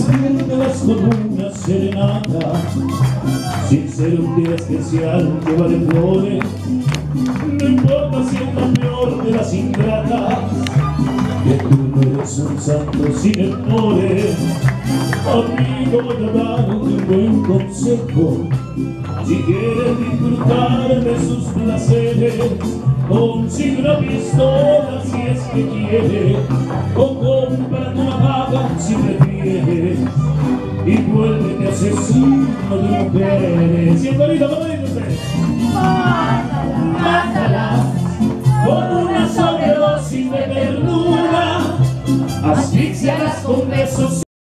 despiértalas con una serenata, sin ser un día especial que vale flores. No importa si es la peor de las ingratas, que tú no eres un santo sin errores. Amigo, voy a darte un buen consejo: si quieres disfrutar de sus placeres, consigue una pistola si es que quieres, o cómprate una vaga si prefieres, y vuélvete asesino de mujeres. Siempre ahorita, ¿cómo dice usted? Mátalas con una sobredosis de ternura, asfixialas con besos.